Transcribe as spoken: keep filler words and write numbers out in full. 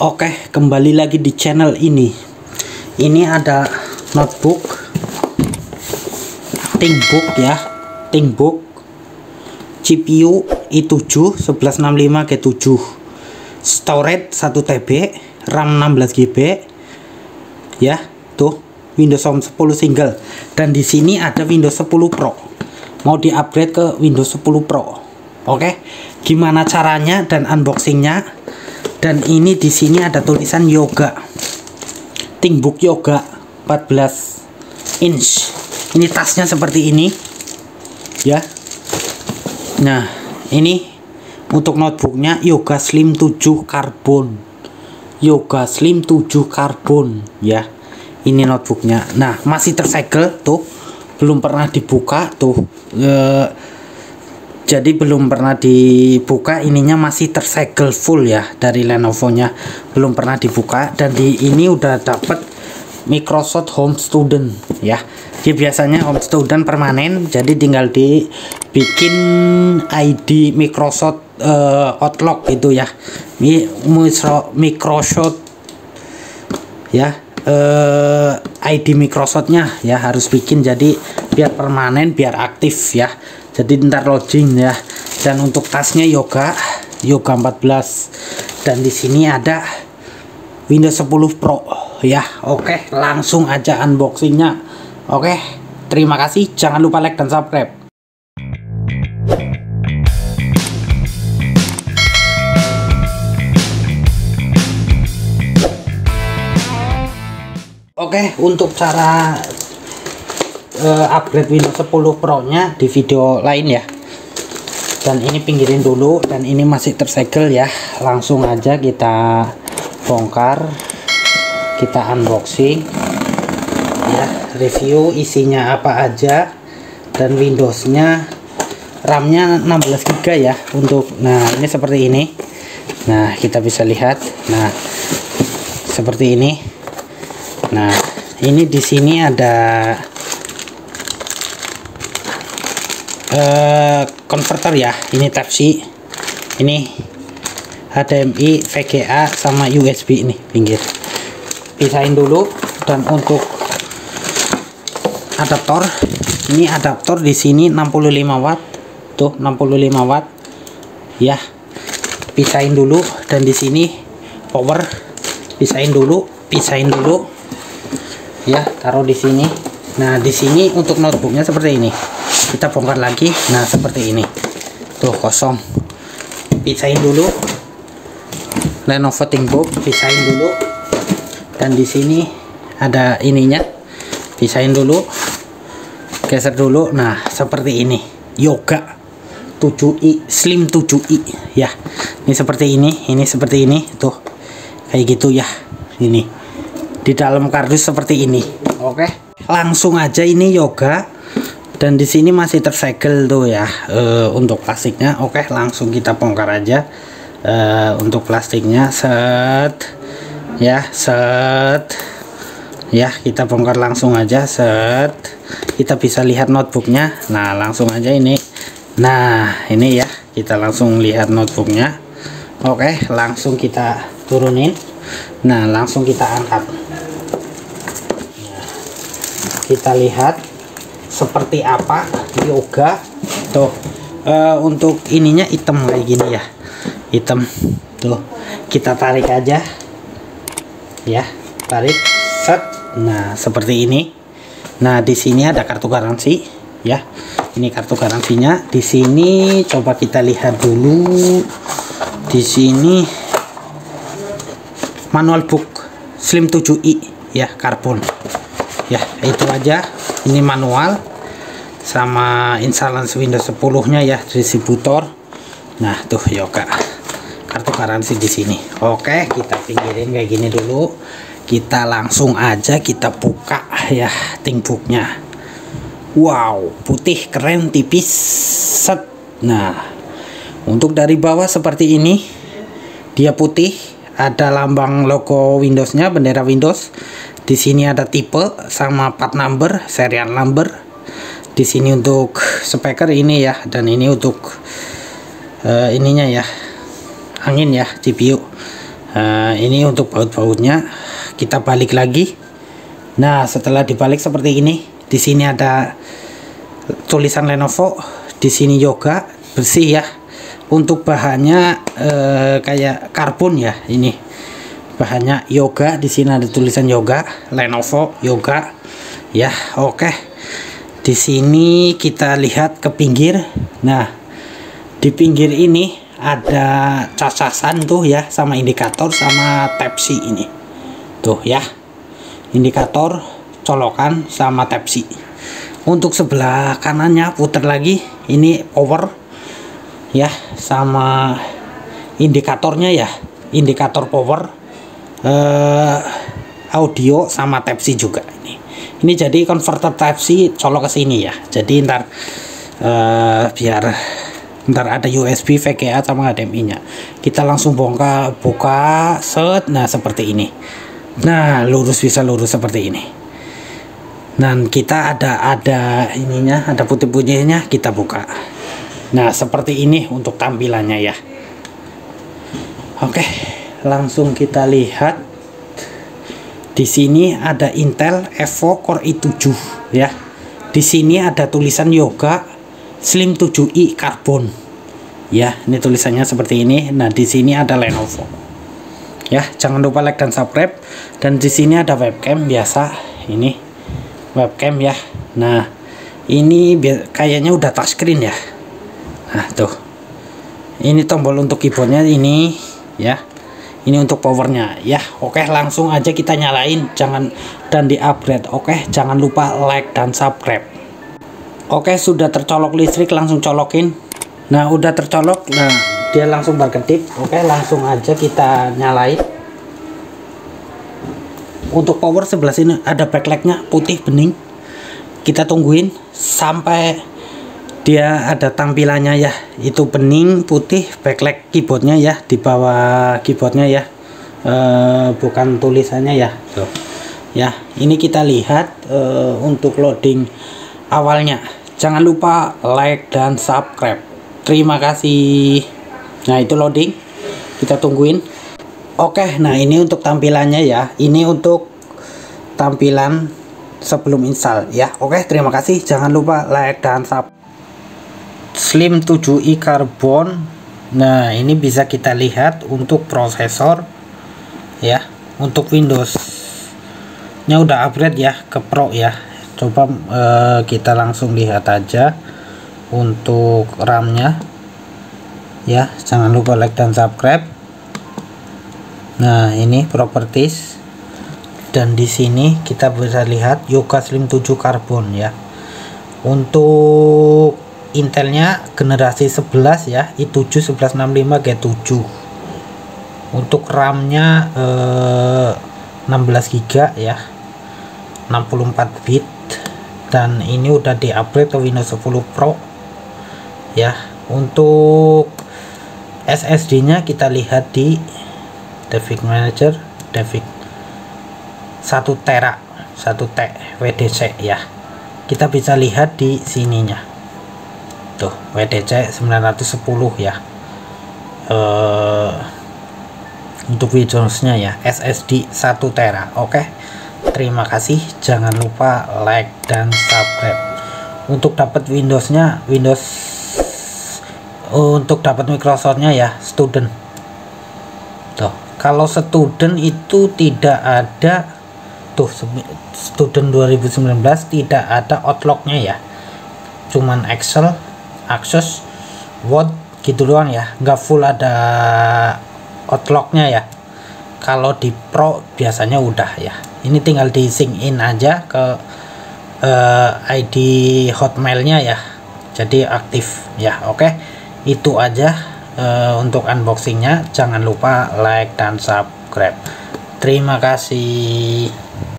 Oke, kembali lagi di channel ini. Ini ada notebook ThinkBook ya, ThinkBook G P U i tujuh sebelas enam puluh lima G tujuh, storage satu T B, RAM enam belas G B ya. Tuh Windows Home sepuluh single, dan di sini ada Windows sepuluh Pro. Mau di-upgrade ke Windows sepuluh Pro. Oke, gimana caranya dan unboxingnya? Dan ini di sini ada tulisan Yoga, ThinkBook Yoga empat belas inch. Ini tasnya seperti ini ya. Nah, ini untuk notebooknya Yoga Slim tujuh Carbon, Yoga Slim tujuh Carbon ya. Ini notebooknya. Nah, masih tersegel tuh, belum pernah dibuka tuh. E, jadi belum pernah dibuka, ininya masih tersegel full ya dari Lenovo-nya, belum pernah dibuka. Dan di ini udah dapet Microsoft Home Student ya. Dia biasanya Home Student permanen, jadi tinggal dibikin I D Microsoft uh, Outlook itu ya. Ini Microsoft ya, uh, I D Microsoftnya ya harus bikin, jadi biar permanen, biar aktif ya. Jadi ntar login ya. Dan untuk tasnya Yoga, Yoga empat belas. Dan di sini ada Windows sepuluh Pro ya. Oke, langsung aja unboxingnya. Oke, terima kasih. Jangan lupa like dan subscribe. Oke, untuk cara uh, upgrade Windows sepuluh Pro nya di video lain ya. Dan ini pinggirin dulu, dan ini masih tersegel ya. Langsung aja kita bongkar, kita unboxing ya, review isinya apa aja. Dan Windowsnya, RAM-nya enam belas giga ya untuk. Nah, ini seperti ini. Nah, kita bisa lihat. Nah, seperti ini. Nah, ini di sini ada uh, converter ya. Ini Type C, ini H D M I, V G A sama U S B. Ini pinggir, pisahin dulu. Dan untuk adaptor, ini adaptor di sini enam puluh lima watt, tuh enam puluh lima watt ya. Pisahin dulu. Dan di sini power, pisahin dulu, pisahin dulu ya, taruh di sini. Nah, di sini untuk notebooknya seperti ini. Kita bongkar lagi. Nah, seperti ini tuh, kosong. Pisahin dulu Lenovo ThinkBook, pisahin dulu. Dan di sini ada ininya, pisahin dulu, geser dulu. Nah, seperti ini Yoga tujuh i, Slim tujuh i ya. Ini seperti ini, ini seperti ini tuh, kayak gitu ya. Ini di dalam kardus seperti ini. Oke, langsung aja. Ini Yoga, dan di sini masih tersegel tuh ya e, untuk plastiknya. Oke, langsung kita bongkar aja e, untuk plastiknya. Set ya, set ya, kita bongkar langsung aja. Set, kita bisa lihat notebooknya. Nah, langsung aja ini. Nah, ini ya, kita langsung lihat notebooknya. Oke, langsung kita turunin. Nah, langsung kita angkat. Nah, kita lihat seperti apa Yoga tuh. Uh, untuk ininya hitam kayak gini ya, hitam tuh. Kita tarik aja ya, tarik, set. Nah, seperti ini. Nah, di sini ada kartu garansi ya. Ini kartu garansinya. Di sini coba kita lihat dulu. Di sini manual book Slim tujuh i ya, karbon ya. Itu aja. Ini manual sama instalasi Windows sepuluh nya ya, distributor. Nah, tuh Yoga, kartu garansi di sini. Oke, kita pinggirin kayak gini dulu. Kita langsung aja kita buka ya ThinkBook-nya. Wow, putih, keren, tipis, set. Nah, untuk dari bawah seperti ini, dia putih, ada lambang logo Windows-nya, bendera Windows. Di sini ada tipe sama part number, serial number. Di sini untuk speaker ini ya, dan ini untuk uh, ininya ya, angin ya, G P U. Nah, ini untuk baut-bautnya kita balik lagi. Nah, setelah dibalik seperti ini, di sini ada tulisan Lenovo, di sini Yoga bersih ya. Untuk bahannya eh, kayak karbon ya, ini bahannya Yoga, di sini ada tulisan Yoga, Lenovo Yoga ya. Oke, di sini kita lihat ke pinggir. Nah, di pinggir ini ada cacasan tuh ya, sama indikator sama Type-C ini tuh ya, indikator colokan sama Type-C. Untuk sebelah kanannya putar lagi, ini power ya, sama indikatornya ya, indikator power, eh, audio sama Type-C juga ini. Ini jadi converter Type-C colok ke sini ya. Jadi ntar eh, biar ntar ada U S B, V G A sama H D M I nya. Kita langsung bongkar, buka, set. Nah seperti ini. Nah lurus, bisa lurus seperti ini. Dan kita ada ada ininya, ada putih-putihnya, kita buka. Nah seperti ini untuk tampilannya ya. Oke, langsung kita lihat. Di sini ada Intel Evo Core i tujuh ya. Di sini ada tulisan Yoga Slim tujuh i Carbon ya, ini tulisannya seperti ini. Nah di sini ada Lenovo ya, jangan lupa like dan subscribe. Dan di sini ada webcam biasa, ini webcam ya. Nah ini kayaknya udah touchscreen ya. Nah tuh, ini tombol untuk keyboardnya ini ya, ini untuk powernya ya. Oke, langsung aja kita nyalain, jangan dan di upgrade. Oke, jangan lupa like dan subscribe. Oke, sudah tercolok listrik, langsung colokin. Nah udah tercolok, nah dia langsung berkedip. Oke, langsung aja kita nyalain. Untuk power sebelah sini ada backlightnya putih bening. Kita tungguin sampai dia ada tampilannya ya, itu bening putih backlight keyboardnya ya, di bawah keyboardnya ya, e, bukan tulisannya ya. Tuh ya, ini kita lihat e, untuk loading awalnya. Jangan lupa like dan subscribe. Terima kasih. Nah itu loading, kita tungguin. Oke, nah ini untuk tampilannya ya, ini untuk tampilan sebelum install ya. Oke, terima kasih. Jangan lupa like dan subscribe. Slim tujuh i Carbon. Nah ini bisa kita lihat untuk prosesor ya. Untuk Windows nya udah upgrade ya ke Pro ya. Coba eh, kita langsung lihat aja untuk RAM-nya ya. Jangan lupa like dan subscribe. Nah ini properties, dan di sini kita bisa lihat Yoga Slim tujuh Carbon ya. Untuk Intelnya generasi sebelas ya, i tujuh sebelas enam puluh lima G tujuh. Untuk RAM-nya eh, enam belas giga ya, enam puluh empat bit. Dan ini udah di upgrade ke Windows sepuluh Pro ya. Untuk S S D nya kita lihat di Device Manager, Device satu tera satu T W D C ya. Kita bisa lihat di sininya tuh, W D C sembilan ratus sepuluh ya. Uh, untuk Windows-nya ya, S S D satu tera. Oke, terima kasih. Jangan lupa like dan subscribe. Untuk dapat Windows-nya, Windows untuk dapat Microsoft-nya ya, student. Tuh, kalau student itu tidak ada tuh, student dua ribu sembilan belas tidak ada Outlook-nya ya. Cuman Excel, Access, Word gitu doang ya, nggak full ada Outlook-nya ya. Kalau di Pro biasanya udah ya. Ini tinggal di sync in aja ke uh, I D Hotmail-nya ya. Jadi aktif ya. Oke, itu aja uh, untuk unboxingnya. Jangan lupa like dan subscribe. Terima kasih.